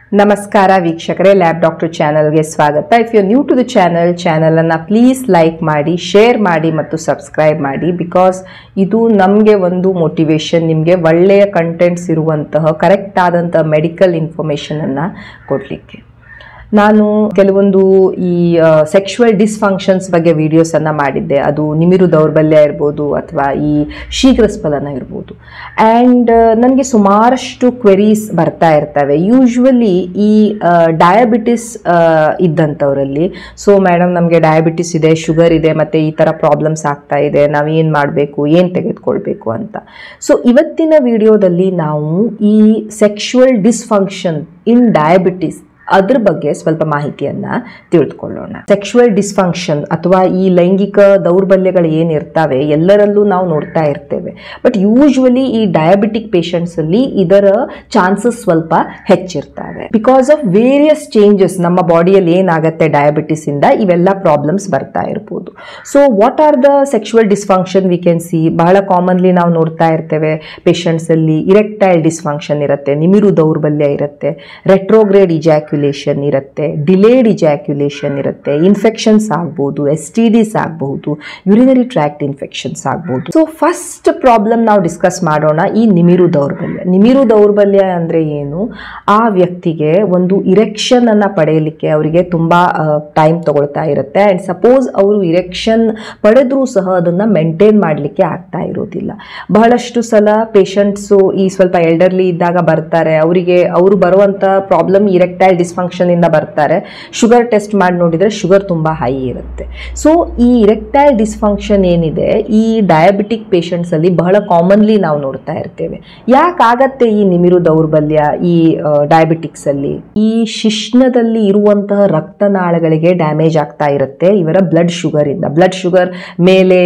ನಮಸ್ಕಾರ ವೀಕ್ಷಕರೇ, lab doctor ಚಾನೆಲ್ಗೆ ಸ್ವಾಗತ. If you new to the ಚಾನಲನ್ನು ಪ್ಲೀಸ್ ಲೈಕ್ ಮಾಡಿ, ಶೇರ್ ಮಾಡಿ ಮತ್ತು ಸಬ್ಸ್ಕ್ರೈಬ್ ಮಾಡಿ. ಬಿಕಾಸ್ ಇದು ನಮಗೆ ಒಂದು ಮೋಟಿವೇಶನ್, ನಿಮಗೆ ಒಳ್ಳೆಯ ಕಂಟೆಂಟ್ಸ್ ಇರುವಂತಹ ಕರೆಕ್ಟ್ ಆದಂತಹ ಮೆಡಿಕಲ್ ಇನ್ಫಾರ್ಮೇಷನನ್ನು ಕೊಡಲಿಕ್ಕೆ. ನಾನು ಕೆಲವೊಂದು ಈ ಸೆಕ್ಷುವಲ್ ಡಿಸ್ಫಂಕ್ಷನ್ಸ್ ಬಗ್ಗೆ ವಿಡಿಯೋಸನ್ನು ಮಾಡಿದ್ದೆ. ಅದು ನಿಮಿರು ದೌರ್ಬಲ್ಯ ಇರ್ಬೋದು ಅಥವಾ ಈ ಶೀಘ್ರಸ್ಖಲನ ಇರ್ಬೋದು. ಆ್ಯಂಡ್ ನನಗೆ ಸುಮಾರಷ್ಟು ಕ್ವೆರೀಸ್ ಬರ್ತಾ ಇರ್ತವೆ. ಯೂಶ್ವಲಿ ಈ ಡಯಾಬಿಟಿಸ್ ಇದ್ದಂಥವರಲ್ಲಿ, ಸೊ ಮೇಡಮ್ ನಮಗೆ ಡಯಾಬಿಟಿಸ್ ಇದೆ, ಶುಗರ್ ಇದೆ, ಮತ್ತು ಈ ಥರ ಪ್ರಾಬ್ಲಮ್ಸ್ ಆಗ್ತಾ ಇದೆ, ನಾವೇನು ಮಾಡಬೇಕು, ಏನು ತೆಗೆದುಕೊಳ್ಬೇಕು ಅಂತ. ಸೊ ಇವತ್ತಿನ ವಿಡಿಯೋದಲ್ಲಿ ನಾವು ಈ ಸೆಕ್ಷುವಲ್ ಡಿಸ್ಫಂಕ್ಷನ್ ಇನ್ ಡಯಾಬಿಟಿಸ್ ಅದ್ರ ಬಗ್ಗೆ ಸ್ವಲ್ಪ ಮಾಹಿತಿಯನ್ನು ತಿಳಿದುಕೊಳ್ಳೋಣ. ಸೆಕ್ಷುವಲ್ ಡಿಸ್ಫಂಕ್ಷನ್ ಅಥವಾ ಈ ಲೈಂಗಿಕ ದೌರ್ಬಲ್ಯಗಳು ಏನಿರ್ತವೆ ಎಲ್ಲರಲ್ಲೂ ನಾವು ನೋಡ್ತಾ ಇರ್ತೇವೆ. ಬಟ್ ಯೂಶ್ವಲಿ ಈ ಡಯಾಬಿಟಿಕ್ ಪೇಷಂಟ್ಸಲ್ಲಿ ಇದರ ಚಾನ್ಸಸ್ ಸ್ವಲ್ಪ ಹೆಚ್ಚಿರ್ತವೆ. ಬಿಕಾಸ್ ಆಫ್ ವೇರಿಯಸ್ ಚೇಂಜಸ್ ನಮ್ಮ ಬಾಡಿಯಲ್ಲಿ ಏನಾಗುತ್ತೆ ಡಯಾಬಿಟಿಸಿಂದ ಇವೆಲ್ಲ ಪ್ರಾಬ್ಲಮ್ಸ್ ಬರ್ತಾ ಇರ್ಬೋದು. So what are the sexual dysfunction we can see? ಬಹಳ ಕಾಮನ್ಲಿ ನಾವು ನೋಡ್ತಾ ಇರ್ತೇವೆ ಪೇಷಂಟ್ಸಲ್ಲಿ ಇರೆಕ್ಟೈಲ್ ಡಿಸ್ಫಂಕ್ಷನ್ ಇರುತ್ತೆ, ನಿಮಿರು ದೌರ್ಬಲ್ಯ ಇರುತ್ತೆ, ರೆಟ್ರೋಗ್ರೇಡ್ ಇಜಾಕ್ಯುಲೇಷನ್ ಇರುತ್ತೆ, ಡಿಲೇಡ್ ಇಜಾಕ್ಯುಲೇಷನ್ ಇರುತ್ತೆ, ಇನ್ಫೆಕ್ಷನ್ಸ್ ಆಗ್ಬೋದು, STDs ಆಗಬಹುದು, ಯುರಿನರಿ ಟ್ರ್ಯಾಕ್ಟ್ ಇನ್ಫೆಕ್ಷನ್ಸ್ ಆಗ್ಬೋದು. ಸೊ ಫಸ್ಟ್ ಪ್ರಾಬ್ಲಮ್ ನಾವು ಡಿಸ್ಕಸ್ ಮಾಡೋಣ, ಈ ನಿಮಿರು ದೌರ್ಬಲ್ಯ. ನಿಮಿರು ದೌರ್ಬಲ್ಯ ಅಂದರೆ ಏನು? ಆ ವ್ಯಕ್ತಿಗೆ ಒಂದು ಇರೆಕ್ಷನ್ ಅನ್ನು ಪಡೆಯಲಿಕ್ಕೆ ಅವರಿಗೆ ತುಂಬ ಟೈಮ್ ತಗೊಳ್ತಾ ಇರುತ್ತೆ. ಆ್ಯಂಡ್ ಸಪೋಸ್ ಅವರು ಇರೆಕ್ಷನ್ ಪಡೆದ್ರೂ ಸಹ ಅದನ್ನು ಮೇಂಟೈನ್ ಮಾಡಲಿಕ್ಕೆ ಆಗ್ತಾ ಇರೋದಿಲ್ಲ. ಬಹಳಷ್ಟು ಸಲ ಪೇಷಂಟ್ಸು ಈ ಸ್ವಲ್ಪ ಎಲ್ಡರ್ಲಿ ಇದ್ದಾಗ ಬರ್ತಾರೆ, ಅವರು ಬರುವಂಥ ಪ್ರಾಬ್ಲಮ್ ಇರೆಕ್ಟೈಲ್ ಡಿಸ್ಫಂಕ್ಷನ್ ಇಂದ ಬರ್ತಾರೆ. ಶುಗರ್ ಟೆಸ್ಟ್ ಮಾಡಿ ನೋಡಿದರೆ ಶುಗರ್ ತುಂಬ ಹೈ ಇರುತ್ತೆ. ಸೊ ಈ ಇರೆಕ್ಟೈಲ್ ಡಿಸ್ಫಂಕ್ಷನ್ ಏನಿದೆ ಈ ಡಯಾಬಿಟಿಕ್ ಪೇಷಂಟ್ಸ್ ಅಲ್ಲಿ ಬಹಳ ಕಾಮನ್ಲಿ ನಾವು ನೋಡ್ತಾ ಇರ್ತೇವೆ. ಯಾಕಾಗತ್ತೆ ಈ ನಿಮಿರು ದೌರ್ಬಲ್ಯ ಈ ಡಯಾಬಿಟಿಕ್ಸ್ ಅಲ್ಲಿ? ಈ ಶಿಶ್ನದಲ್ಲಿ ಇರುವಂತಹ ರಕ್ತನಾಳಗಳಿಗೆ ಡ್ಯಾಮೇಜ್ ಆಗ್ತಾ ಇರುತ್ತೆ ಇವರ ಬ್ಲಡ್ ಶುಗರ್ ಇಂದ. ಬ್ಲಡ್ ಶುಗರ್ ಮೇಲೆ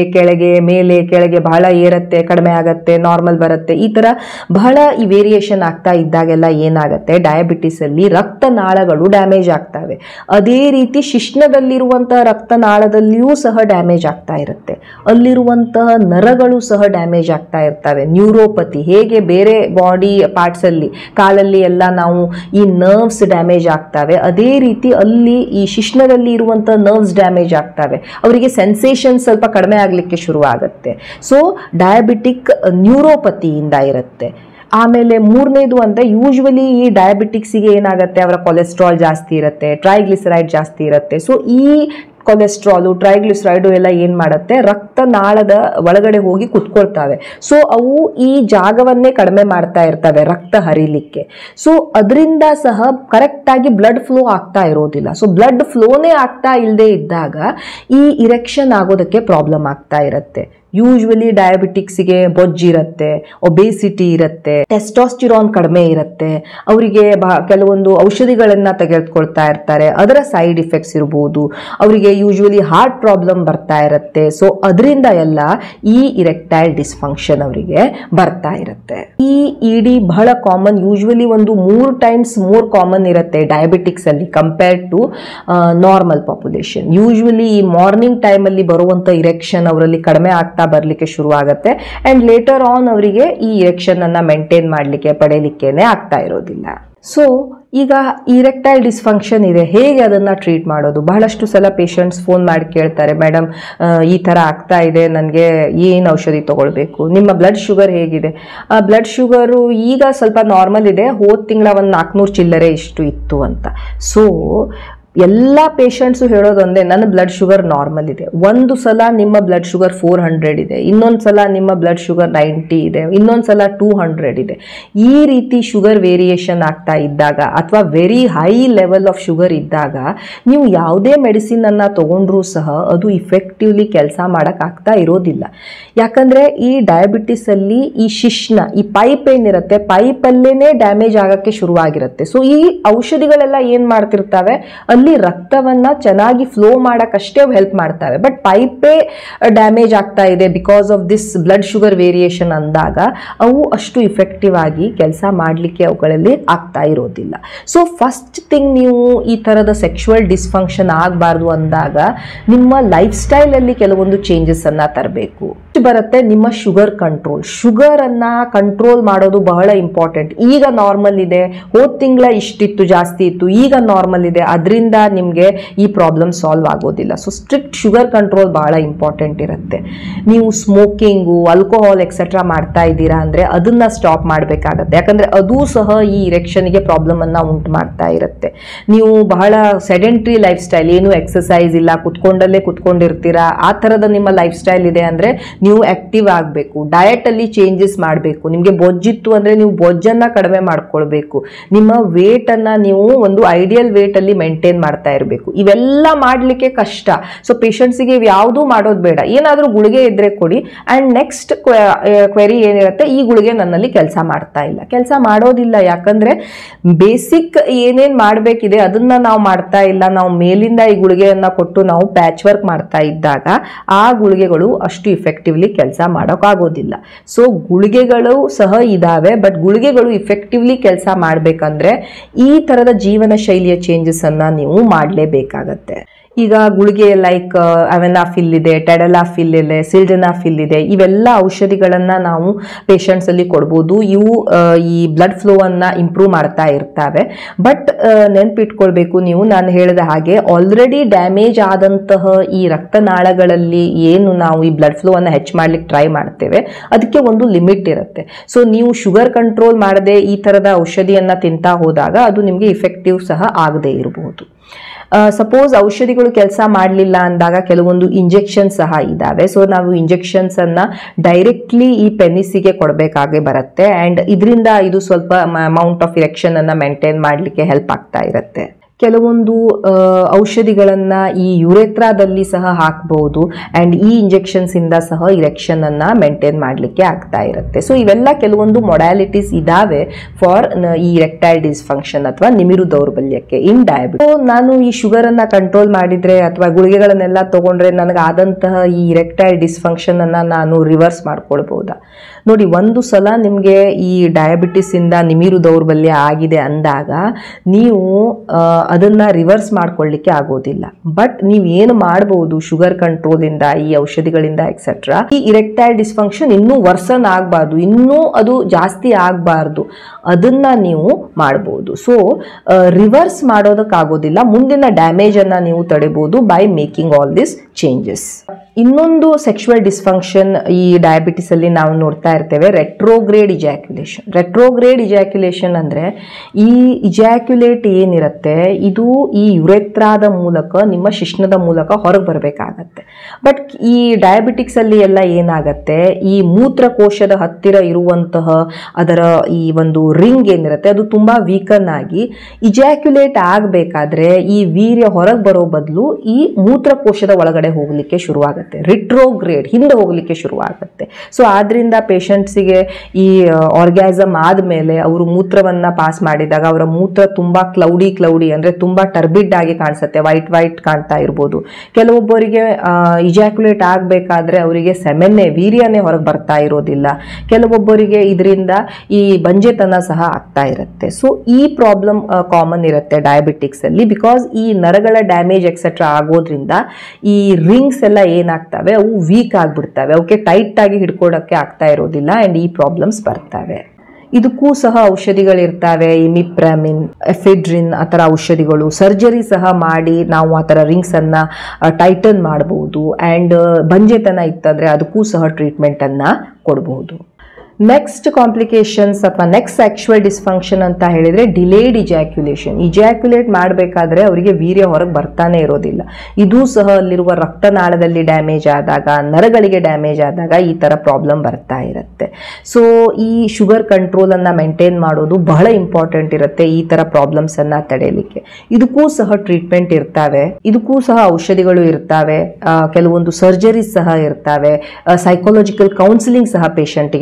ಕೆಳಗೆ ಬಹಳ ಏರುತ್ತೆ, ಕಡಿಮೆ ಆಗತ್ತೆ, ನಾರ್ಮಲ್ ಬರುತ್ತೆ, ಈ ತರ ಬಹಳ ಈ ವೇರಿಯೇಷನ್ ಆಗ್ತಾ ಇದ್ದಾಗೆಲ್ಲ ಏನಾಗುತ್ತೆ ಡಯಾಬಿಟಿಸ್ ಅಲ್ಲಿ ರಕ್ತನಾಳಗಳು ಡ್ಯಾಮೇಜ್ ಆಗ್ತವೆ. ಅದೇ ರೀತಿ ಶಿಶ್ನದಲ್ಲಿರುವಂತಹ ರಕ್ತನಾಳದಲ್ಲಿಯೂ ಸಹ ಡ್ಯಾಮೇಜ್ ಆಗ್ತಾ ಇರುತ್ತೆ. ಅಲ್ಲಿರುವಂತಹ ನರಗಳು ಸಹ ಡ್ಯಾಮೇಜ್ ಆಗ್ತಾ ಇರ್ತವೆ. ನ್ಯೂರೋಪತಿ ಹೇಗೆ ಬೇರೆ ಬಾಡಿ ಪಾರ್ಟ್ಸ್ ಅಲ್ಲಿ ಕಾಲಲ್ಲಿ ಎಲ್ಲ ನಾವು ಈ ನರ್ವ್ಸ್ ಡ್ಯಾಮೇಜ್ ಆಗ್ತವೆ, ಅದೇ ರೀತಿ ಅಲ್ಲಿ ಈ ಶಿಶ್ನದಲ್ಲಿ ಇರುವಂತಹ ನರ್ವ್ಸ್ ಡ್ಯಾಮೇಜ್ ಆಗ್ತವೆ. ಅವರಿಗೆ ಸೆನ್ಸೇಷನ್ ಸ್ವಲ್ಪ ಕಡಿಮೆ ಆಗಲಿಕ್ಕೆ ಶುರು ಆಗುತ್ತೆ. ಸೊ ಡಯಾಬಿಟಿಕ್ ನ್ಯೂರೋಪತಿಯಿಂದ ಇರುತ್ತೆ. ಆಮೇಲೆ ಮೂರನೇದು ಅಂತ ಯೂಶ್ವಲಿ ಈ ಡಯಾಬಿಟಿಕ್ಸಿಗೆ ಏನಾಗುತ್ತೆ, ಅವರ ಕೊಲೆಸ್ಟ್ರಾಲ್ ಜಾಸ್ತಿ ಇರುತ್ತೆ, ಟ್ರೈಗ್ಲಿಸರೈಡ್ ಜಾಸ್ತಿ ಇರುತ್ತೆ. ಸೊ ಈ ಕೊಲೆಸ್ಟ್ರಾಲು ಟ್ರೈಗ್ಲಿಸರೈಡು ಎಲ್ಲ ಏನು ಮಾಡುತ್ತೆ, ರಕ್ತನಾಳದ ಒಳಗಡೆ ಹೋಗಿ ಕುತ್ಕೊಳ್ತವೆ. ಸೊ ಅವು ಈ ಜಾಗವನ್ನೇ ಕಡಿಮೆ ಮಾಡ್ತಾ ಇರ್ತವೆ ರಕ್ತ ಹರಿಲಿಕ್ಕೆ. ಸೊ ಅದರಿಂದ ಸಹ ಕರೆಕ್ಟಾಗಿ ಬ್ಲಡ್ ಫ್ಲೋ ಆಗ್ತಾ ಇರೋದಿಲ್ಲ. ಸೊ ಬ್ಲಡ್ ಫ್ಲೋನೇ ಆಗ್ತಾ ಇಲ್ಲದೆ ಇದ್ದಾಗ ಈ ಇರೆಕ್ಷನ್ ಆಗೋದಕ್ಕೆ ಪ್ರಾಬ್ಲಮ್ ಆಗ್ತಾ ಇರುತ್ತೆ. ಯೂಶ್ವಲಿ ಡಯಾಬಿಟಿಕ್ಸಿಗೆ ಬೊಜ್ಜಿರುತ್ತೆ, ಒಬೇಸಿಟಿ ಇರುತ್ತೆ, ಟೆಸ್ಟೋಸ್ಟಿರಾನ್ ಕಡಿಮೆ ಇರುತ್ತೆ, ಅವರಿಗೆ ಕೆಲವೊಂದು ಔಷಧಿಗಳನ್ನು ತೆಗೆದುಕೊಳ್ತಾ ಇರ್ತಾರೆ, ಅದರ ಸೈಡ್ ಇಫೆಕ್ಟ್ಸ್ ಇರ್ಬೋದು, ಅವರಿಗೆ ಯೂಶ್ವಲಿ ಹಾರ್ಟ್ ಪ್ರಾಬ್ಲಮ್ ಬರ್ತಾ ಇರುತ್ತೆ. ಸೊ ಅದರಿಂದ ಎಲ್ಲ ಈ ಇರೆಕ್ಟೈಲ್ ಡಿಸ್ಫಂಕ್ಷನ್ ಅವರಿಗೆ ಬರ್ತಾ ಇರುತ್ತೆ. ಈ ಇಡಿ ಬಹಳ ಕಾಮನ್, ಯೂಶ್ವಲಿ ಒಂದು 3 ಟೈಮ್ಸ್ ಮೋರ್ ಕಾಮನ್ ಇರುತ್ತೆ ಡಯಾಬಿಟಿಕ್ಸ್ ಅಲ್ಲಿ compare to normal population. Usually ಈ ಮಾರ್ನಿಂಗ್ ಟೈಮಲ್ಲಿ ಬರುವಂಥ ಇರೆಕ್ಷನ್ ಅವರಲ್ಲಿ ಕಡಿಮೆ ಆಗ್ತಾ ಬರ್ಲಿಕ್ಕೆ ಶುರು ಆಗುತ್ತೆ. ಅಂಡ್ ಲೇಟರ್ ಆನ್ ಅವರಿಗೆ ಈ ಇರೆಕ್ಷನ್ ಅನ್ನ ಮೇಂಟೈನ್ ಮಾಡಲಿಕ್ಕೆ ಪಡೆಯಲಿಕ್ಕೇನೆ ಆಗ್ತಾ ಇರೋದಿಲ್ಲ. ಸೊ ಈಗ ಇರೆಕ್ಟೈಲ್ ಡಿಸ್ಫಂಕ್ಷನ್ ಇದೆ, ಹೇಗೆ ಅದನ್ನ ಟ್ರೀಟ್ ಮಾಡೋದು? ಬಹಳಷ್ಟು ಸಲ ಪೇಷಂಟ್ಸ್ ಫೋನ್ ಮಾಡಿ ಕೇಳ್ತಾರೆ, ಮೇಡಮ್ ಈ ಥರ ಆಗ್ತಾ ಇದೆ, ನನಗೆ ಏನು ಔಷಧಿ ತಗೊಳ್ಬೇಕು? ನಿಮ್ಮ ಬ್ಲಡ್ ಶುಗರ್ ಹೇಗಿದೆ? ಬ್ಲಡ್ ಶುಗರು ಈಗ ಸ್ವಲ್ಪ ನಾರ್ಮಲ್ ಇದೆ, ಹೋದ ತಿಂಗಳ ಒಂದು 400 ಚಿಲ್ಲರೆ ಇಷ್ಟು ಇತ್ತು ಅಂತ. ಸೊ ಎಲ್ಲ ಪೇಷಂಟ್ಸು ಹೇಳೋದೊಂದೇ, ನನ್ನ ಬ್ಲಡ್ ಶುಗರ್ ನಾರ್ಮಲ್ ಇದೆ. ಒಂದು ಸಲ ನಿಮ್ಮ ಬ್ಲಡ್ ಶುಗರ್ 400 ಇದೆ, ಇನ್ನೊಂದು ಸಲ ನಿಮ್ಮ ಬ್ಲಡ್ ಶುಗರ್ 90 ಇದೆ, ಇನ್ನೊಂದು ಸಲ 200 ಇದೆ. ಈ ರೀತಿ ಶುಗರ್ ವೇರಿಯೇಷನ್ ಆಗ್ತಾ ಇದ್ದಾಗ ಅಥವಾ very high level of sugar ಇದ್ದಾಗ ನೀವು ಯಾವುದೇ ಮೆಡಿಸಿನ್ ಅನ್ನ ತಗೊಂಡ್ರೂ ಸಹ ಅದು ಇಫೆಕ್ಟಿವ್ಲಿ ಕೆಲಸ ಮಾಡೋಕ್ಕಾಗ್ತಾ ಇರೋದಿಲ್ಲ. ಯಾಕಂದ್ರೆ ಈ ಡಯಾಬಿಟಿಸ್ ಅಲ್ಲಿ ಈ ಶಿಶ್ನ ಈ ಪೈಪ್ ಏನಿರುತ್ತೆ, ಪೈಪಲ್ಲೇನೆ ಡ್ಯಾಮೇಜ್ ಆಗಕ್ಕೆ ಶುರುವಾಗಿರುತ್ತೆ. ಸೊ ಈ ಔಷಧಿಗಳೆಲ್ಲ ಏನು ಮಾಡ್ತಿರ್ತವೆ, ಅಲ್ಲಿ ಅಲ್ಲಿ ರಕ್ತವನ್ನ ಚೆನ್ನಾಗಿ ಫ್ಲೋ ಮಾಡಕ್ಕಷ್ಟೇ ಹೆಲ್ಪ್ ಮಾಡ್ತವೆ. ಬಟ್ ಪೈಪೇ ಡ್ಯಾಮೇಜ್ ಆಗ್ತಾ ಇದೆ because of this blood sugar variation ಅಂದಾಗ ಅವು ಅಷ್ಟು ಇಫೆಕ್ಟಿವ್ ಆಗಿ ಕೆಲಸ ಮಾಡಲಿಕ್ಕೆ ಅವುಗಳಲ್ಲಿ ಆಗ್ತಾ ಇರೋದಿಲ್ಲ. ಸೊ ಫಸ್ಟ್ ಥಿಂಗ್, ನೀವು ಈ ಥರದ ಸೆಕ್ಷುವಲ್ ಡಿಸ್ಫಂಕ್ಷನ್ ಆಗಬಾರ್ದು ಅಂದಾಗ ನಿಮ್ಮ ಲೈಫ್ ಸ್ಟೈಲಲ್ಲಿ ಕೆಲವೊಂದು ಚೇಂಜಸ್ ಅನ್ನ ತರಬೇಕು. ಬರುತ್ತೆ ನಿಮ್ಮ ಶುಗರ್ ಕಂಟ್ರೋಲ್. ಶುಗರ್ ಅನ್ನ ಕಂಟ್ರೋಲ್ ಮಾಡೋದು ಬಹಳ ಇಂಪಾರ್ಟೆಂಟ್. ಈಗ ನಾರ್ಮಲ್ ಇದೆ, ಹೋದ ತಿಂಗಳ ಇಷ್ಟಿತ್ತು, ಜಾಸ್ತಿ ಇತ್ತು, ಈಗ ನಾರ್ಮಲ್ ಇದೆ, ಅದರಿಂದ ನಿಮಗೆ ಈ ಪ್ರಾಬ್ಲಮ್ ಸಾಲ್ವ್ ಆಗೋದಿಲ್ಲ. ಸೊ ಸ್ಟ್ರಿಕ್ಟ್ ಶುಗರ್ ಕಂಟ್ರೋಲ್ ಬಹಳ ಇಂಪಾರ್ಟೆಂಟ್ ಇರುತ್ತೆ. ನೀವು ಸ್ಮೋಕಿಂಗು, ಆಲ್ಕೋಹಾಲ್ ಎಕ್ಸೆಟ್ರಾ ಮಾಡ್ತಾ ಇದ್ದೀರಾ ಅಂದರೆ ಅದನ್ನ ಸ್ಟಾಪ್ ಮಾಡಬೇಕಾಗತ್ತೆ. ಯಾಕಂದರೆ ಅದು ಸಹ ಈ ಇರೆಕ್ಷನ್ಗೆ ಪ್ರಾಬ್ಲಮ್ ಅನ್ನ ಉಂಟು ಮಾಡ್ತಾ ಇರುತ್ತೆ. ನೀವು ಬಹಳ ಸೆಡೆಂಟ್ರಿ ಲೈಫ್ ಸ್ಟೈಲ್, ಏನು ಎಕ್ಸಸೈಸ್ ಇಲ್ಲ, ಕುತ್ಕೊಂಡಲ್ಲೇ ಕುತ್ಕೊಂಡಿರ್ತೀರಾ, ಆ ಥರದ ನಿಮ್ಮ ಲೈಫ್ ಸ್ಟೈಲ್ ಇದೆ ಅಂದರೆ ನೀವು ಆಕ್ಟಿವ್ ಆಗಬೇಕು. ಡಯಟ್ ಅಲ್ಲಿ ಚೇಂಜಸ್ ಮಾಡಬೇಕು. ನಿಮಗೆ ಬೊಜ್ಜಿತ್ತು ಅಂದರೆ ನೀವು ಬೊಜ್ಜನ್ನು ಕಡಿಮೆ ಮಾಡ್ಕೊಳ್ಬೇಕು. ನಿಮ್ಮ ವೇಟ್ ಅನ್ನ ನೀವು ಒಂದು ಐಡಿಯಲ್ ವೇಟ್ ಅಲ್ಲಿ ಮೇಂಟೈನ್ ಮಾಡ್ತಾ ಇರಬೇಕು. ಇವೆಲ್ಲ ಮಾಡಲಿಕ್ಕೆ ಕಷ್ಟ. ಸೊ ಪೇಷಂಟ್ಸಿಗೆ ಯಾವುದು ಮಾಡೋದು ಬೇಡ, ಏನಾದರೂ ಗುಳಿಗೆ ಇದ್ರೆ ಕೊಡಿ. ಆ್ಯಂಡ್ ನೆಕ್ಸ್ಟ್ ಕ್ವೆರಿ ಏನಿರುತ್ತೆ, ಈ ಗುಳಿಗೆ ನನ್ನಲ್ಲಿ ಕೆಲಸ ಮಾಡ್ತಾ ಇಲ್ಲ, ಕೆಲಸ ಮಾಡೋದಿಲ್ಲ. ಯಾಕಂದ್ರೆ ಬೇಸಿಕ್ ಏನೇನು ಮಾಡಬೇಕಿದೆ ಅದನ್ನ ನಾವು ಮಾಡ್ತಾ ಇಲ್ಲ. ನಾವು ಮೇಲಿಂದ ಈ ಗುಳಿಗೆಯನ್ನ ಕೊಟ್ಟು ನಾವು ಪ್ಯಾಚ್ ವರ್ಕ್ ಮಾಡ್ತಾ ಇದ್ದಾಗ ಆ ಗುಳಿಗೆಗಳು ಅಷ್ಟು ಇಫೆಕ್ಟಿವ್ಲಿ ಕೆಲಸ ಮಾಡೋಕ್ಕಾಗೋದಿಲ್ಲ. ಸೊ ಗುಳಿಗೆಗಳು ಸಹ ಇದಾವೆ, ಬಟ್ ಗುಳಿಗೆಗಳು ಇಫೆಕ್ಟಿವ್ಲಿ ಕೆಲಸ ಮಾಡಬೇಕಂದ್ರೆ ಈ ಥರದ ಜೀವನ ಶೈಲಿಯ ಚೇಂಜಸ್ ಅನ್ನ ನೀವು ಮಾಡಲೇಬೇಕಾಗತ್ತೆ. ಈಗ ಗುಳಿಗೆ ಲೈಕ್ ಅವೆನಾಫಿಲ್ ಇದೆ, ಟೆಡಲಾಫಿಲ್ ಇದೆ, ಸಿಲ್ಡೆನಾಫಿಲ್ ಇದೆ. ಇವೆಲ್ಲ ಔಷಧಿಗಳನ್ನು ನಾವು ಪೇಷಂಟ್ಸ್ ಅಲ್ಲಿ ಕೊಡ್ಬೋದು. ಇವು ಈ ಬ್ಲಡ್ ಫ್ಲೋ ಅನ್ನ ಇಂಪ್ರೂವ್ ಮಾಡ್ತಾ ಇರ್ತವೆ. ಬಟ್ ನೆನ್ಪಿಟ್ಕೊಳ್ಬೇಕು ನೀವು, ನಾನು ಹೇಳಿದ ಹಾಗೆ ಆಲ್ರೆಡಿ ಡ್ಯಾಮೇಜ್ ಆದಂತಹ ಈ ರಕ್ತನಾಳಗಳಲ್ಲಿ ಏನು ನಾವು ಈ ಬ್ಲಡ್ ಫ್ಲೋ ಅನ್ನ ಹೆಚ್ಚು ಮಾಡ್ಲಿಕ್ಕೆ ಟ್ರೈ ಮಾಡ್ತೇವೆ, ಅದಕ್ಕೆ ಒಂದು ಲಿಮಿಟ್ ಇರುತ್ತೆ. ಸೊ ನೀವು ಶುಗರ್ ಕಂಟ್ರೋಲ್ ಮಾಡದೆ ಈ ಥರದ ಔಷಧಿಯನ್ನ ತಿಂತಾ ಹೋದಾಗ ಅದು ನಿಮಗೆ ಇಫೆಕ್ಟಿವ್ ಸಹ ಆಗದೆ ಇರಬಹುದು. ಸಪೋಸ್ ಔಷಧಿಗಳು ಕೆಲಸ ಮಾಡಲಿಲ್ಲ ಅಂದಾಗ ಕೆಲವೊಂದು ಇಂಜೆಕ್ಷನ್ ಸಹ ಇದ್ದಾವೆ. ಸೊ ನಾವು ಇಂಜೆಕ್ಷನ್ಸ್ ಅನ್ನ ಡೈರೆಕ್ಟ್ಲಿ ಈ ಪೆನಿಸಿಗೆ ಕೊಡಬೇಕಾಗಿ ಬರುತ್ತೆ. ಆ್ಯಂಡ್ ಇದರಿಂದ ಇದು ಸ್ವಲ್ಪ ಅಮೌಂಟ್ ಆಫ್ ಇರೆಕ್ಷನ್ ಅನ್ನ ಮೇಂಟೈನ್ ಮಾಡಲಿಕ್ಕೆ ಹೆಲ್ಪ್ ಆಗ್ತಾ ಇರುತ್ತೆ. ಕೆಲವೊಂದು ಔಷಧಿಗಳನ್ನು ಈ ಯುರೆತ್ರಾದಲ್ಲಿ ಸಹ ಹಾಕಬಹುದು. ಆ್ಯಂಡ್ ಈ ಇಂಜೆಕ್ಷನ್ಸ್ ಇಂದ ಸಹ ಇರೆಕ್ಷನ್ ಅನ್ನ ಮೇಂಟೈನ್ ಮಾಡಲಿಕ್ಕೆ ಆಗ್ತಾ ಇರುತ್ತೆ. ಸೊ ಇವೆಲ್ಲ ಕೆಲವೊಂದು ಮೊಡ್ಯಾಲಿಟೀಸ್ ಇದಾವೆ ಫಾರ್ ಈ ಇರೆಕ್ಟೈಲ್ ಡಿಸ್ಫಂಕ್ಷನ್ ಅಥವಾ ನಿಮಿರು ದೌರ್ಬಲ್ಯಕ್ಕೆ ಇನ್ ಡಯಾಬಿಟಿಸ್. ಸೊ ನಾನು ಈ ಶುಗರ್ ಅನ್ನ ಕಂಟ್ರೋಲ್ ಮಾಡಿದ್ರೆ ಅಥವಾ ಗುಳಿಗೆಗಳನ್ನೆಲ್ಲ ತಗೊಂಡ್ರೆ ನನಗೆ ಆದಂತಹ ಈ ಇರೆಕ್ಟೈಲ್ ಡಿಸ್ಫಂಕ್ಷನ್ ಅನ್ನ ನಾನು ರಿವರ್ಸ್ ಮಾಡ್ಕೊಳ್ಬಹುದಾ? ನೋಡಿ, ಒಂದು ಸಲ ನಿಮಗೆ ಈ ಡಯಾಬಿಟಿಸ್ ಇಂದ ನಿಮಿರು ದೌರ್ಬಲ್ಯ ಆಗಿದೆ ಅಂದಾಗ ನೀವು ಅದನ್ನ ರಿವರ್ಸ್ ಮಾಡ್ಕೊಳ್ಳಿಕ್ಕೆ ಆಗೋದಿಲ್ಲ. ಬಟ್ ನೀವು ಏನು ಮಾಡಬಹುದು, ಶುಗರ್ ಕಂಟ್ರೋಲ್ ಇಂದ, ಈ ಔಷಧಿಗಳಿಂದ ಎಕ್ಸೆಟ್ರಾ, ಈ ಇರೆಕ್ಟೈಲ್ ಡಿಸ್ಫಂಕ್ಷನ್ ಇನ್ನೂ ವರ್ಸನ್ ಆಗಬಾರ್ದು, ಇನ್ನೂ ಅದು ಜಾಸ್ತಿ ಆಗಬಾರ್ದು, ಅದನ್ನ ನೀವು ಮಾಡಬಹುದು. ಸೊ ರಿವರ್ಸ್ ಮಾಡೋದಕ್ಕಾಗೋದಿಲ್ಲ, ಮುಂದಿನ ಡ್ಯಾಮೇಜ್ ಅನ್ನ ನೀವು ತಡೆಬಹುದು by making all this changes. ಇನ್ನೊಂದು ಸೆಕ್ಷುವಲ್ ಡಿಸ್ಫಂಕ್ಷನ್ ಈ ಡಯಾಬಿಟಿಸ್ ಅಲ್ಲಿ ನಾವು ನೋಡ್ತಾ ಇರ್ತೇವೆ, ರೆಟ್ರೋಗ್ರೇಡ್ ಇಜಾಕ್ಯುಲೇಷನ್. ರೆಟ್ರೋಗ್ರೇಡ್ ಇಜಾಕ್ಯುಲೇಷನ್ ಅಂದ್ರೆ ಈ ಇಜಾಕ್ಯುಲೇಟ್ ಏನಿರುತ್ತೆ ಇದು ಈ ಯುರೆತ್ರಾದ ಮೂಲಕ, ನಿಮ್ಮ ಶಿಶ್ನದ ಮೂಲಕ ಹೊರಗೆ ಬರಬೇಕಾಗತ್ತೆ. ಬಟ್ ಈ ಡಯಾಬಿಟಿಕ್ಸ್ ಅಲ್ಲಿ ಎಲ್ಲ ಏನಾಗತ್ತೆ, ಈ ಮೂತ್ರಕೋಶದ ಹತ್ತಿರ ಇರುವಂತಹ ಅದರ ಈ ಒಂದು ರಿಂಗ್ ಏನಿರುತ್ತೆ ಅದು ತುಂಬಾ ವೀಕನ್ ಆಗಿ ಇಜಾಕ್ಯುಲೇಟ್ ಆಗಬೇಕಾದ್ರೆ ಈ ವೀರ್ಯ ಹೊರಗೆ ಬರೋ ಬದಲು ಈ ಮೂತ್ರಕೋಶದ ಒಳಗಡೆ ಹೋಗ್ಲಿಕ್ಕೆ ಶುರುವಾಗುತ್ತೆ. ರಿಟ್ರೋಗ್ರೇಡ್, ಹಿಂದೆ ಹೋಗ್ಲಿಕ್ಕೆ ಶುರುವಾಗುತ್ತೆ. ಸೊ ಆದ್ರಿಂದ ಪೇಷಂಟ್ಸಿಗೆ ಈ ಆರ್ಗ್ಯಾಸಮ್ ಆದ್ಮೇಲೆ ಅವರು ಮೂತ್ರವನ್ನ ಪಾಸ್ ಮಾಡಿದಾಗ ಅವರ ಮೂತ್ರ ತುಂಬಾ ಕ್ಲೌಡಿ ಅಂದ್ರೆ ತುಂಬಾ ಟರ್ಬಿಡ್ ಆಗಿ ಕಾಣಿಸುತ್ತೆ, ವೈಟ್ ಕಾಣ್ತಾ ಇರ್ಬೋದು. ಕೆಲವೊಬ್ಬರಿಗೆ ಇಜಾಕ್ಯುಲೇಟ್ ಆಗಬೇಕಾದ್ರೆ ಅವರಿಗೆ ಸೆಮೆನ್ನೆ, ವೀರ್ಯನೇ ಹೊರಗೆ ಬರ್ತಾ ಇರೋದಿಲ್ಲ. ಕೆಲವೊಬ್ಬರಿಗೆ ಇದರಿಂದ ಈ ಬಂಜೆತನ ಸಹ ಆಗ್ತಾ ಇರುತ್ತೆ. ಸೊ ಈ ಪ್ರಾಬ್ಲಮ್ ಕಾಮನ್ ಇರುತ್ತೆ ಡಯಾಬಿಟಿಕ್ಸ್ ಅಲ್ಲಿ, ಬಿಕಾಸ್ ಈ ನರಗಳ ಡ್ಯಾಮೇಜ್ ಎಕ್ಸೆಟ್ರಾ ಆಗೋದ್ರಿಂದ ಈ ರಿಂಗ್ಸ್ ಎಲ್ಲ ಏನಾಗ್ತವೆ ಅವು ವೀಕ್ ಆಗ್ಬಿಡ್ತವೆ, ಅವಕ್ಕೆ ಟೈಟ್ ಆಗಿ ಹಿಡ್ಕೊಳಕ್ಕೆ ಆಗ್ತಾ ಇರೋದಿಲ್ಲ. ಅಂಡ್ ಈ ಪ್ರಾಬ್ಲಮ್ಸ್ ಬರ್ತವೆ. ಇದಕ್ಕೂ ಸಹ ಔಷಧಿಗಳಿರ್ತವೆ, ಇಮಿಪ್ರಾಮಿನ್, ಎಫೆಡ್ರಿನ್, ಆ ಥರ ಔಷಧಿಗಳು. ಸರ್ಜರಿ ಸಹ ಮಾಡಿ ನಾವು ಆ ಥರ ರಿಂಗ್ಸ್ ಅನ್ನ ಟೈಟನ್ ಮಾಡಬಹುದು. ಆ್ಯಂಡ್ ಬಂಜೆತನ ಇತ್ತಂದ್ರೆ ಅದಕ್ಕೂ ಸಹ ಟ್ರೀಟ್ಮೆಂಟ್ ಅನ್ನ ಕೊಡಬಹುದು. ನೆಕ್ಸ್ಟ್ ಕಾಂಪ್ಲಿಕೇಶನ್ಸ್ ಅಥವಾ ನೆಕ್ಸ್ಟ್ ಸೆಕ್ಷುವಲ್ ಡಿಸ್ಫಂಕ್ಷನ್ ಅಂತ ಹೇಳಿದ್ರೆ ಡಿಲೇಡ್ ಇಜಾಕ್ಯುಲೇಷನ್. ಇಜಾಕ್ಯುಲೇಟ್ ಮಾಡಬೇಕಾದ್ರೆ ಅವರಿಗೆ ವೀರ್ಯ ಹೊರಗೆ ಬರ್ತಾನೆ ಇರೋದಿಲ್ಲ. ಇದು ಸಹ ಅಲ್ಲಿರುವ ರಕ್ತನಾಳದಲ್ಲಿ ಡ್ಯಾಮೇಜ್ ಆದಾಗ, ನರಗಳಿಗೆ ಡ್ಯಾಮೇಜ್ ಆದಾಗ ಈ ತರ ಪ್ರಾಬ್ಲಮ್ ಬರ್ತಾ ಇರುತ್ತೆ. ಸೊ ಈ ಶುಗರ್ ಕಂಟ್ರೋಲ್ ಅನ್ನ ಮೇಂಟೈನ್ ಮಾಡೋದು ಬಹಳ ಇಂಪಾರ್ಟೆಂಟ್ ಇರುತ್ತೆ ಈ ತರ ಪ್ರಾಬ್ಲಮ್ಸ್ ಅನ್ನ ತಡೆಯಲಿಕ್ಕೆ. ಇದಕ್ಕೂ ಸಹ ಟ್ರೀಟ್ಮೆಂಟ್ ಇರ್ತಾವೆ, ಇದಕ್ಕೂ ಸಹ ಔಷಧಿಗಳು ಇರ್ತಾವೆ, ಕೆಲವೊಂದು ಸರ್ಜರೀಸ್ ಸಹ ಇರ್ತಾವೆ, ಸೈಕಾಲಜಿಕಲ್ ಕೌನ್ಸಿಲಿಂಗ್ ಸಹ ಪೇಷಂಟ್ಗೆ ನಾವು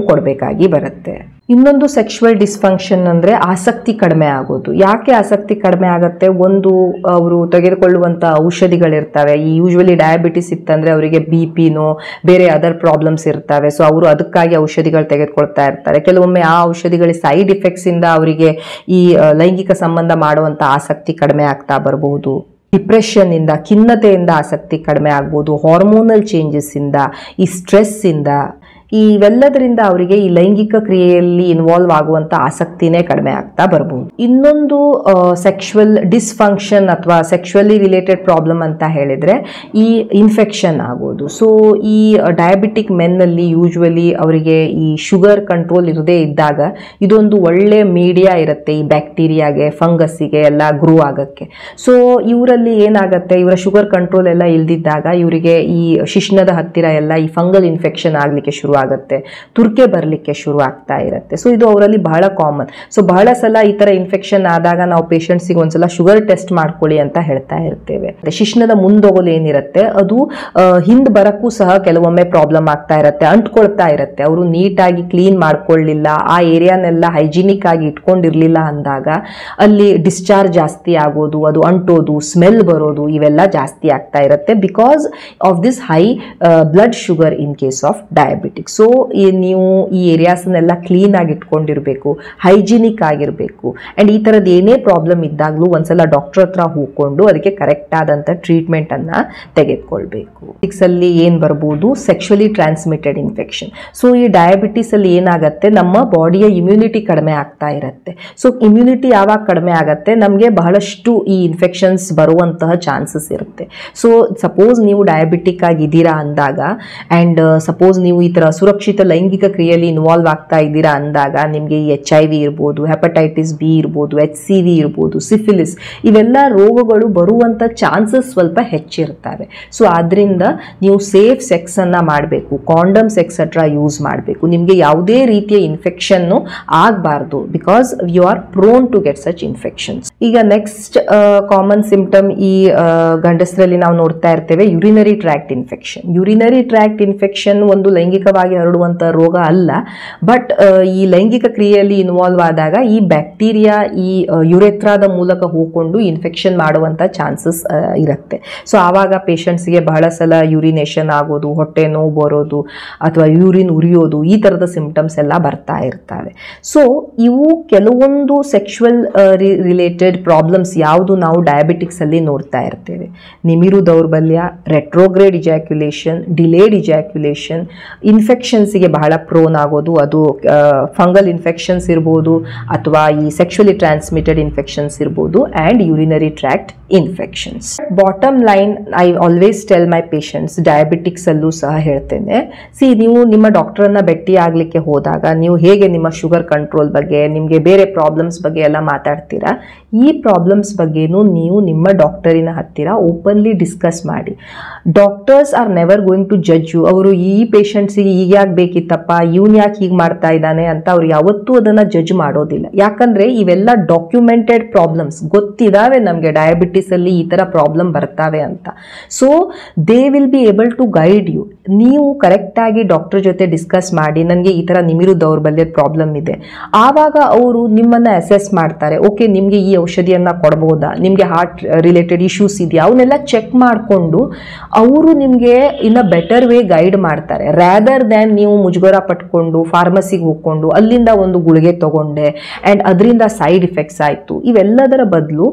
ಕೊಡಬೇಕಾಗಿ ಬರುತ್ತೆ. ಇನ್ನೊಂದು ಸೆಕ್ಷುವಲ್ ಡಿಸ್ಫಂಕ್ಷನ್ ಅಂದರೆ ಆಸಕ್ತಿ ಕಡಿಮೆ ಆಗೋದು. ಯಾಕೆ ಆಸಕ್ತಿ ಕಡಿಮೆ ಆಗುತ್ತೆ? ಒಂದು, ಅವರು ತೆಗೆದುಕೊಳ್ಳುವಂಥ ಔಷಧಿಗಳಿರ್ತವೆ. ಈ ಯೂಶ್ವಲಿ ಡಯಾಬಿಟಿಸ್ ಇತ್ತಂದರೆ ಅವರಿಗೆ BP-ನೋ ಬೇರೆ ಅದರ್ ಪ್ರಾಬ್ಲಮ್ಸ್ ಇರ್ತವೆ. ಸೊ ಅವರು ಅದಕ್ಕಾಗಿ ಔಷಧಿಗಳು ತೆಗೆದುಕೊಳ್ತಾ ಇರ್ತಾರೆ. ಕೆಲವೊಮ್ಮೆ ಆ ಔಷಧಿಗಳ ಸೈಡ್ ಎಫೆಕ್ಟ್ಸಿಂದ ಅವರಿಗೆ ಈ ಲೈಂಗಿಕ ಸಂಬಂಧ ಮಾಡುವಂಥ ಆಸಕ್ತಿ ಕಡಿಮೆ ಆಗ್ತಾ ಬರಬಹುದು. ಡಿಪ್ರೆಷನ್ ಇಂದ, ಖಿನ್ನತೆಯಿಂದ ಆಸಕ್ತಿ ಕಡಿಮೆ ಆಗ್ಬೋದು. ಹಾರ್ಮೋನಲ್ ಚೇಂಜಸ್ ಇಂದ, ಈ ಸ್ಟ್ರೆಸ್ ಇಂದ, ಇವೆಲ್ಲದರಿಂದ ಅವರಿಗೆ ಈ ಲೈಂಗಿಕ ಕ್ರಿಯೆಯಲ್ಲಿ ಇನ್ವಾಲ್ವ್ ಆಗುವಂಥ ಆಸಕ್ತಿನೇ ಕಡಿಮೆ ಆಗ್ತಾ ಬರ್ಬೋದು. ಇನ್ನೊಂದು ಸೆಕ್ಷುವಲ್ ಡಿಸ್ಫಂಕ್ಷನ್ ಅಥವಾ ಸೆಕ್ಷುವಲಿ ರಿಲೇಟೆಡ್ ಪ್ರಾಬ್ಲಮ್ ಅಂತ ಹೇಳಿದರೆ ಈ ಇನ್ಫೆಕ್ಷನ್ ಆಗೋದು. ಸೊ ಈ ಡಯಾಬಿಟಿಕ್ ಮೆನ್ನಲ್ಲಿ ಯೂಶ್ವಲಿ ಅವರಿಗೆ ಈ ಶುಗರ್ ಕಂಟ್ರೋಲ್ ಇರದೇ ಇದ್ದಾಗ ಇದೊಂದು ಒಳ್ಳೆ ಮೀಡಿಯಾ ಇರುತ್ತೆ ಈ ಬ್ಯಾಕ್ಟೀರಿಯಾಗೆ, ಫಂಗಸ್ಸಿಗೆ ಎಲ್ಲ ಗ್ರೋ ಆಗೋಕ್ಕೆ. ಸೊ ಇವರಲ್ಲಿ ಏನಾಗುತ್ತೆ, ಇವರ ಶುಗರ್ ಕಂಟ್ರೋಲ್ ಎಲ್ಲ ಇಲ್ದಿದ್ದಾಗ ಇವರಿಗೆ ಈ ಶಿಶ್ನದ ಹತ್ತಿರ ಎಲ್ಲ ಈ ಫಂಗಲ್ ಇನ್ಫೆಕ್ಷನ್ ಆಗಲಿಕ್ಕೆ ಶುರು ಆಗುತ್ತೆ, ತುರ್ಕೆ ಬರಲಿಕ್ಕೆ ಶುರು ಆಗ್ತಾ ಇರುತ್ತೆ. ಸೊ ಇದು ಅವರಲ್ಲಿ ಬಹಳ ಕಾಮನ್. ಸೊ ಬಹಳ ಸಲ ಈ ಥರ ಇನ್ಫೆಕ್ಷನ್ ಆದಾಗ ನಾವು ಪೇಷಂಟ್ಸಿಗೆ ಒಂದ್ಸಲ ಶುಗರ್ ಟೆಸ್ಟ್ ಮಾಡ್ಕೊಳ್ಳಿ ಅಂತ ಹೇಳ್ತಾ ಇರ್ತೇವೆ. ಶಿಶ್ನದ ಮುಂದೊಗಲು ಏನಿರುತ್ತೆ ಅದು ಹಿಂದೆ ಬರಕ್ಕೂ ಸಹ ಕೆಲವೊಮ್ಮೆ ಪ್ರಾಬ್ಲಮ್ ಆಗ್ತಾ ಇರುತ್ತೆ, ಅಂಟ್ಕೊಳ್ತಾ ಇರುತ್ತೆ. ಅವರು ನೀಟಾಗಿ ಕ್ಲೀನ್ ಮಾಡ್ಕೊಳ್ಳಿಲ್ಲ, ಆ ಏರಿಯಾನೆಲ್ಲ ಹೈಜಿನಿಕ್ ಆಗಿ ಇಟ್ಕೊಂಡಿರ್ಲಿಲ್ಲ ಅಂದಾಗ ಅಲ್ಲಿ ಡಿಸ್ಚಾರ್ಜ್ ಜಾಸ್ತಿ ಆಗೋದು, ಅದು ಅಂಟೋದು, ಸ್ಮೆಲ್ ಬರೋದು, ಇವೆಲ್ಲ ಜಾಸ್ತಿ ಆಗ್ತಾ ಇರುತ್ತೆ because of this high blood sugar in case of diabetics. So ನೀವು ಈ ಏರಿಯಾಸ್ನೆಲ್ಲ ಕ್ಲೀನ್ ಆಗಿ ಇಟ್ಕೊಂಡಿರಬೇಕು, ಹೈಜಿನಿಕ್ ಆಗಿರಬೇಕು. ಆ್ಯಂಡ್ ಈ ಥರದ್ದು ಏನೇ ಪ್ರಾಬ್ಲಮ್ ಇದ್ದಾಗಲೂ ಒಂದ್ಸಲ ಡಾಕ್ಟರ್ ಹತ್ರ ಹೋಗ್ಕೊಂಡು ಅದಕ್ಕೆ ಕರೆಕ್ಟ್ ಆದಂಥ ಟ್ರೀಟ್ಮೆಂಟನ್ನು ತೆಗೆದುಕೊಳ್ಬೇಕು. ಅಲ್ಲಿ ಏನು ಬರ್ಬೋದು, ಸೆಕ್ಷುವಲಿ ಟ್ರಾನ್ಸ್ಮಿಟೆಡ್ ಇನ್ಫೆಕ್ಷನ್. ಸೊ ಈ ಡಯಾಬಿಟಿಸಲ್ಲಿ ಏನಾಗುತ್ತೆ, ನಮ್ಮ ಬಾಡಿಯ ಇಮ್ಯುನಿಟಿ ಕಡಿಮೆ ಆಗ್ತಾ ಇರುತ್ತೆ. ಸೊ ಇಮ್ಯುನಿಟಿ ಯಾವಾಗ ಕಡಿಮೆ ಆಗುತ್ತೆ, ನಮಗೆ ಬಹಳಷ್ಟು ಈ ಇನ್ಫೆಕ್ಷನ್ಸ್ ಬರುವಂತಹ ಚಾನ್ಸಸ್ ಇರುತ್ತೆ. ಸೊ ಸಪೋಸ್ ನೀವು ಡಯಾಬಿಟಿಕ್ ಆಗಿದ್ದೀರಾ ಅಂದಾಗ ಆ್ಯಂಡ್ ಸಪೋಸ್ ನೀವು ಈ ಥರ ಸುರಕ್ಷಿತ ಲೈಂಗಿಕ ಕ್ರಿಯೆಯಲ್ಲಿ ಇನ್ವಾಲ್ವ್ ಆಗ್ತಾ ಇದ್ದೀರಾ ಅಂದಾಗ ನಿಮಗೆ ಈ HIV ಇರ್ಬೋದು, ಹೆಪಟೈಟಿಸ್ B ಇರ್ಬೋದು, HCV ಇರ್ಬೋದು, ಸಿಫಿಲಿಸ್, ಇವೆಲ್ಲ ರೋಗಗಳು ಬರುವಂಥ ಚಾನ್ಸಸ್ ಸ್ವಲ್ಪ ಹೆಚ್ಚಿರ್ತವೆ. ಸೊ ಆದ್ದರಿಂದ ನೀವು ಸೇಫ್ ಸೆಕ್ಸನ್ನು ಮಾಡಬೇಕು, ಕಾಂಡಮ್ಸ್ ಎಕ್ಸೆಟ್ರಾ ಯೂಸ್ ಮಾಡಬೇಕು. ನಿಮಗೆ ಯಾವುದೇ ರೀತಿಯ ಇನ್ಫೆಕ್ಷನ್ನು ಆಗಬಾರ್ದು because you are prone to get such infections. ಈಗ ನೆಕ್ಸ್ಟ್ ಕಾಮನ್ ಸಿಂಪ್ಟಮ್ ಈ ಗಂಡಸರಲ್ಲಿ ನಾವು ನೋಡ್ತಾ ಇರ್ತೇವೆ, urinary tract infection. Urinary tract infection ಒಂದು ಲೈಂಗಿಕವಾಗಿ ಹರಡುವಂಥ ರೋಗ ಅಲ್ಲ, ಬಟ್ ಈ ಲೈಂಗಿಕ ಕ್ರಿಯೆಯಲ್ಲಿ ಇನ್ವಾಲ್ವ್ ಆದಾಗ ಈ ಬ್ಯಾಕ್ಟೀರಿಯಾ ಈ ಯುರೆಥ್ರಾದ ಮೂಲಕ ಹೋಗ್ಕೊಂಡು ಇನ್ಫೆಕ್ಷನ್ ಮಾಡುವಂಥ ಚಾನ್ಸಸ್ ಇರುತ್ತೆ. ಸೊ ಆವಾಗ ಪೇಷಂಟ್ಸ್ಗೆ ಬಹಳ ಸಲ ಯೂರಿನೇಷನ್ ಆಗೋದು, ಹೊಟ್ಟೆ ನೋವು ಬರೋದು ಅಥವಾ ಯೂರಿನ್ ಉರಿಯೋದು, ಈ ಥರದ ಸಿಂಪ್ಟಮ್ಸ್ ಎಲ್ಲ ಬರ್ತಾ ಇರ್ತವೆ. ಸೊ ಇವು ಕೆಲವೊಂದು ಸೆಕ್ಷುವಲ್ ರಿಲೇಟೆಡ್ ಪ್ರಾಬ್ಲಮ್ಸ್ ಯಾವುದು ನಾವು ಡಯಾಬಿಟಿಕ್ಸಲ್ಲಿ ನೋಡ್ತಾ ಇರ್ತೇವೆ. ನಿಮಿರು ದೌರ್ಬಲ್ಯ, ರೆಟ್ರೋಗ್ರೇಡ್ ಇಜಾಕ್ಯುಲೇಷನ್, ಡಿಲೇಡ್ ಇಜಾಕ್ಯುಲೇಷನ್, ಇನ್ಫೆಕ್ಷನ್ಸಿಗೆ ಬಹಳ ಪ್ರೋನ್ ಆಗೋದು, ಅದು ಫಂಗಲ್ ಇನ್ಫೆಕ್ಷನ್ಸ್ ಇರ್ಬೋದು ಅಥವಾ ಈ ಸೆಕ್ಷುವಲಿ ಟ್ರಾನ್ಸ್ಮಿಟೆಡ್ ಇನ್ಫೆಕ್ಷನ್ಸ್ ಇರ್ಬೋದು, and urinary tract infections. Bottom line, I always tell my patients, ಡಯಾಬಿಟಿಕ್ಸಲ್ಲೂ ಸಹ ಹೇಳ್ತೇನೆ, ನೀವು ನಿಮ್ಮ ಡಾಕ್ಟರನ್ನು ಭೇಟಿ ಆಗಲಿಕ್ಕೆ ಹೋದಾಗ ನೀವು ಹೇಗೆ ನಿಮ್ಮ ಶುಗರ್ ಕಂಟ್ರೋಲ್ ಬಗ್ಗೆ, ನಿಮಗೆ ಬೇರೆ ಪ್ರಾಬ್ಲಮ್ಸ್ ಬಗ್ಗೆ ಎಲ್ಲ ಮಾತಾಡ್ತೀರಾ, ಈ ಪ್ರಾಬ್ಲಮ್ಸ್ ಬಗ್ಗೆನೂ ನೀವು ನಿಮ್ಮ ಡಾಕ್ಟರಿನ ಹತ್ತಿರ ಓಪನ್ಲಿ ಡಿಸ್ಕಸ್ ಮಾಡಿ. Doctors are never going to judge you. ಅವರು ಈ ಪೇಷಂಟ್ಸಿಗೆ ಈಗ ಯಾಕೆ ಬೇಕಿತ್ತಪ್ಪ, ಇವನು ಯಾಕೆ ಹೀಗೆ ಮಾಡ್ತಾ ಇದ್ದಾನೆ ಅಂತ ಅವ್ರು ಯಾವತ್ತೂ ಅದನ್ನು ಜಡ್ಜ್ ಮಾಡೋದಿಲ್ಲ. ಯಾಕಂದರೆ ಇವೆಲ್ಲ ಡಾಕ್ಯುಮೆಂಟೆಡ್ ಪ್ರಾಬ್ಲಮ್ಸ್, ಗೊತ್ತಿದ್ದಾವೆ ನಮಗೆ ಡಯಾಬಿಟಿಸಲ್ಲಿ ಈ ಥರ ಪ್ರಾಬ್ಲಮ್ ಬರ್ತಾವೆ ಅಂತ. So they will be able to guide you. ನೀವು ಕರೆಕ್ಟಾಗಿ ಡಾಕ್ಟರ್ ಜೊತೆ ಡಿಸ್ಕಸ್ ಮಾಡಿ, ನನಗೆ ಈ ಥರ ನಿಮಿರು ದೌರ್ಬಲ್ಯದ ಪ್ರಾಬ್ಲಮ್ ಇದೆ, ಆವಾಗ ಅವರು ನಿಮ್ಮನ್ನು ಅಸೆಸ್ ಮಾಡ್ತಾರೆ. ಓಕೆ, ನಿಮಗೆ ಈ ಔಷಧಿಯನ್ನು ಕೊಡ್ಬೋದಾ, ನಿಮಗೆ ಹಾರ್ಟ್ ರಿಲೇಟೆಡ್ ಇಶ್ಯೂಸ್ ಇದೆಯಾ, ಅವನ್ನೆಲ್ಲ ಚೆಕ್ ಮಾಡಿಕೊಂಡು ಅವರು ನಿಮಗೆ in a better way guide ಮಾಡ್ತಾರೆ. ರ್ಯಾದರ್ ದ್ಯಾನ್ ನೀವು ಮುಜುಗರ ಪಟ್ಕೊಂಡು ಫಾರ್ಮಸಿಗೆ ಹೋಗ್ಕೊಂಡು ಅಲ್ಲಿಂದ ಒಂದು ಗುಳಿಗೆ ತಗೊಂಡೆ ಆ್ಯಂಡ್ ಅದರಿಂದ ಸೈಡ್ ಇಫೆಕ್ಟ್ಸ್ ಆಯಿತು, ಇವೆಲ್ಲದರ ಬದಲು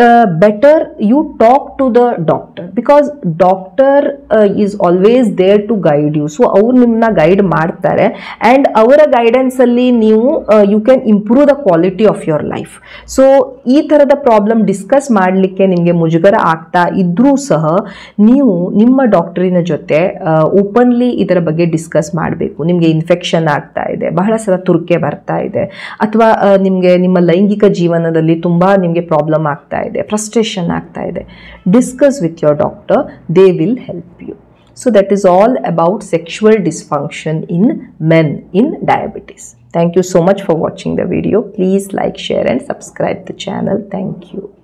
better you talk to the doctor because doctor is always there to guide you. So ಅವ್ರು ನಿಮ್ಮನ್ನ ಗೈಡ್ ಮಾಡ್ತಾರೆ ಆ್ಯಂಡ್ ಅವರ ಗೈಡೆನ್ಸಲ್ಲಿ ನೀವು you can improve the quality of your life. So ಈ ಥರದ ಪ್ರಾಬ್ಲಮ್ ಡಿಸ್ಕಸ್ ಮಾಡಲಿಕ್ಕೆ ನಿಮಗೆ ಮುಜುಗರ ಆಗ್ತಾ ಇದ್ರೂ ಸಹ ನೀವು ನಿಮ್ಮ ಡಾಕ್ಟರಿನ ಜೊತೆ ಓಪನ್ಲಿ ಇದರ ಬಗ್ಗೆ ಡಿಸ್ಕಸ್ ಮಾಡಬೇಕು. ನಿಮಗೆ ಇನ್ಫೆಕ್ಷನ್ ಆಗ್ತಾ ಇದೆ, ಬಹಳ ಸಲ ತುರ್ಕೆ ಬರ್ತಾ ಇದೆ, ಅಥವಾ ನಿಮಗೆ ನಿಮ್ಮ ಲೈಂಗಿಕ ಜೀವನದಲ್ಲಿ ತುಂಬ ನಿಮಗೆ ಪ್ರಾಬ್ಲಮ್ ಆಗ್ತಾ ಇದೆ, ಫ್ರಸ್ಟ್ರೇಷನ್ ಆಗ್ತಾ ಇದೆ, discuss with your doctor, they will help you. So that is all about sexual dysfunction in men in diabetes. Thank you so much for watching the video. Please like, share and subscribe the channel. Thank you.